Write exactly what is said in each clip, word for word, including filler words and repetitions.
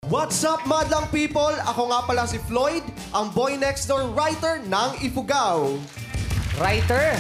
What's up, madlang people? Ako nga pala si Floyd, ang boy next door writer ng Ifugao. Writer.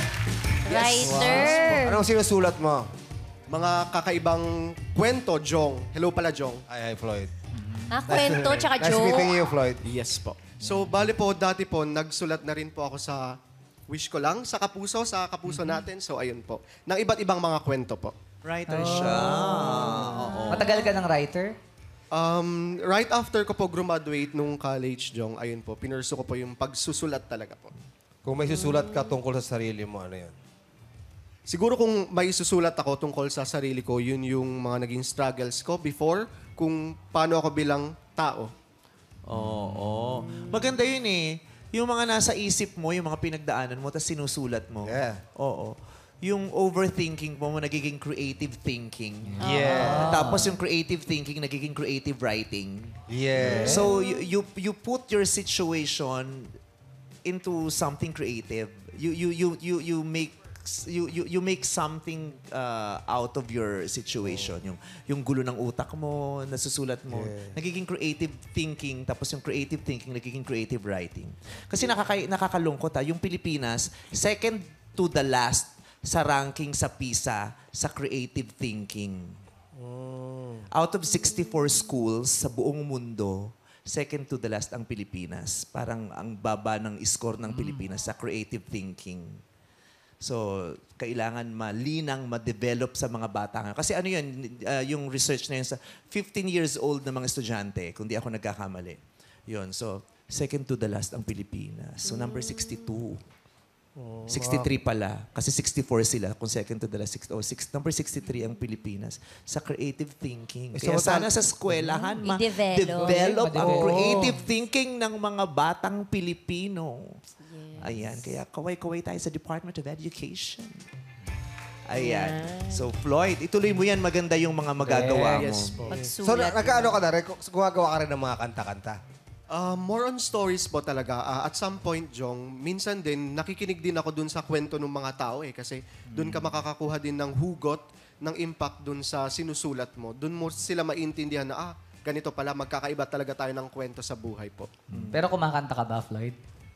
Writer. Anong sinusulat mo? Mga kakaibang kwento, Jong. Hello pala, Jong. Ay, ay, Floyd. Ah, kwento, tsaka Nice meeting joke. you, Floyd. Yes po. So, bali po, dati po, nagsulat na rin po ako sa Wish Ko Lang, sa Kapuso, sa Kapuso natin. So, ayun po. Ng iba't ibang mga kwento po. Writer siya. Matagal ka ng writer? Um, right after ko po graduate nung college, Jong, ayun po, pinurso ko po yung pagsusulat talaga po. Kung may susulat ka tungkol sa sarili mo, ano yan? Siguro kung may susulat ako tungkol sa sarili ko, yun yung mga naging struggles ko before, kung paano ako bilang tao. Oo. Maganda yun eh. Yung mga nasa isip mo, yung mga pinagdaanan mo, tapos sinusulat mo. Yeah. Oo. Yung overthinking mo, nagiging creative thinking. Yeah. Tapos yung creative thinking, nagiging creative writing. Yeah. So you, you you put your situation into something creative. You you you you you make you you you make something uh, out of your situation. Yung yung gulo ng utak mo, nasusulat mo, Yeah. nagiging creative thinking, tapos yung creative thinking nagiging creative writing. Kasi nakaka nakakalungkot ha, yung Pilipinas second to the last sa ranking sa PISA sa creative thinking. Out of sixty-four schools sa buong mundo, second to the last ang Pilipinas. Parang ang baba ng score ng Pilipinas sa creative thinking. So, kailangan malinang, ma-develop sa mga bata ngayon. Kasi ano yun, uh, yung research na yun sa fifteen years old na mga estudyante, kung di ako nagkakamali. Yun, so, second to the last ang Pilipinas. So, number sixty-two. sixty-three pala. Kasi sixty-four sila. Kung second to the last, six, oh, six, number sixty-three ang Pilipinas. Sa creative thinking. Eh, Kaya so, sana sa eskwelahan, I-develop. ma-develop ang Oo. creative thinking ng mga batang Pilipino. Ayan. Kaya kaway-kaway tayo sa Department of Education. Ayan. So, Floyd, ituloy mo yan. Maganda yung mga magagawa mo. Yes po. So, Pagsulat. nagkaano ka na rin? Gumagawa ka rin ng mga kanta-kanta? Uh, more on stories po talaga. Uh, at some point, Jong, minsan din, nakikinig din ako dun sa kwento ng mga tao eh. Kasi dun ka makakakuha din ng hugot, ng impact dun sa sinusulat mo. Dun mo sila maintindihan na, ah, ganito pala, magkakaiba talaga tayo ng kwento sa buhay po. Pero kumakanta ka ba, Floyd?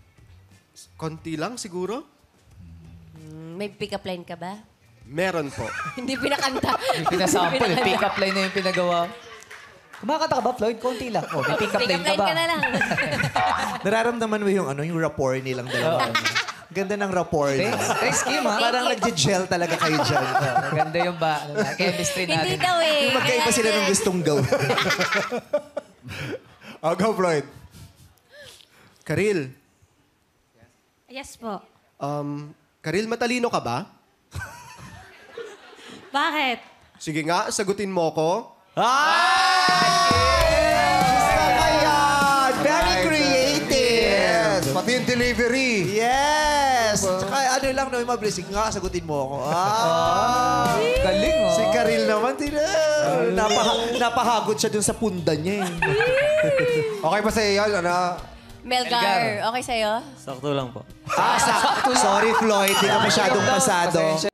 Konti lang siguro? Mm, May pick-up line ka ba? Meron po. Hindi pinakanta. May pinasample, eh. Pick-up line na yung pinagawa. Kumakanta ka ba, Floyd? Konti lang. Oh, may pick-up line Pick-up ka line ba? ka na lang. Nararamdaman mo yung ano, yung rapport nilang dalawa. Ganda ng rapport niya. Thanks, thanks, Kim, ha? Parang nag-gel talaga kayo dyan. Maganda yung ba, ano, chemistry natin. Hindi daw eh. Yung magkaiba sila ng gustong gawin. Oh, go, Floyd. Karil, Yes po. um, Karil, matalino ka ba? Bakit? Sige nga, sagutin mo ko. Ayan! Very creative! Yes! Pati yung delivery. Yes! Tsaka ano lang naman mabilis. Nga, sagutin mo ako. Ah! Galing, oh. Si Karil naman, tina. Napaha napahagod siya dun sa punda niya. eh. Okay pa sa iyo, ano? Melgar, okay sa'yo? Sakto lang po. Ah, sakto. Sorry, Floyd. Hindi ka masyadong pasado.